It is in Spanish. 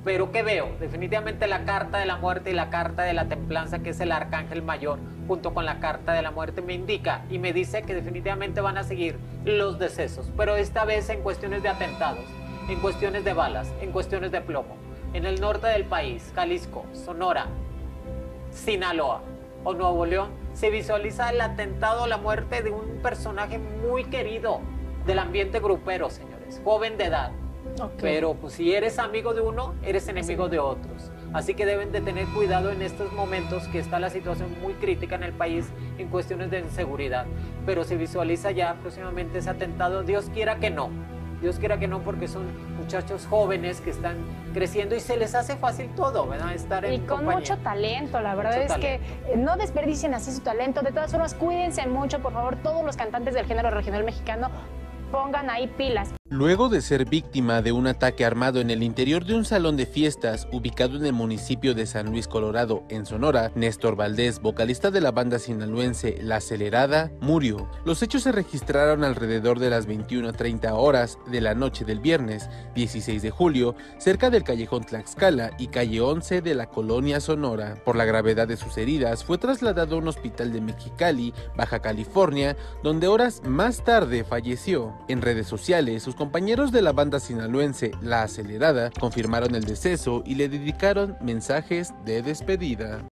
Pero ¿qué veo? Definitivamente la carta de la muerte y la carta de la templanza, que es el arcángel mayor, junto con la carta de la muerte, me indica y me dice que definitivamente van a seguir los decesos, pero esta vez en cuestiones de atentados, en cuestiones de balas, en cuestiones de plomo. En el norte del país, Jalisco, Sonora, Sinaloa o Nuevo León, se visualiza el atentado o la muerte de un personaje muy querido del ambiente grupero, señores, joven de edad. Okay. Pero pues, si eres amigo de uno, eres enemigo de otros. Así que deben de tener cuidado en estos momentos que está la situación muy crítica en el país en cuestiones de inseguridad. Pero se visualiza ya próximamente ese atentado. Dios quiera que no. Dios quiera que no, porque son muchachos jóvenes que están creciendo y se les hace fácil todo, ¿verdad? Estar en con compañía. Mucho talento, la verdad es que no desperdicien así su talento. De todas formas, cuídense mucho, por favor, todos los cantantes del género regional mexicano, pongan ahí pilas. Luego de ser víctima de un ataque armado en el interior de un salón de fiestas ubicado en el municipio de San Luis, Colorado, en Sonora, Néstor Valdés, vocalista de la banda sinaloense La Acelerada, murió. Los hechos se registraron alrededor de las 21:30 horas de la noche del viernes 16 de julio, cerca del callejón Tlaxcala y calle 11 de la colonia Sonora. Por la gravedad de sus heridas, fue trasladado a un hospital de Mexicali, Baja California, donde horas más tarde falleció. En redes sociales, sus compañeros de la banda sinaloense La Acelerada confirmaron el deceso y le dedicaron mensajes de despedida.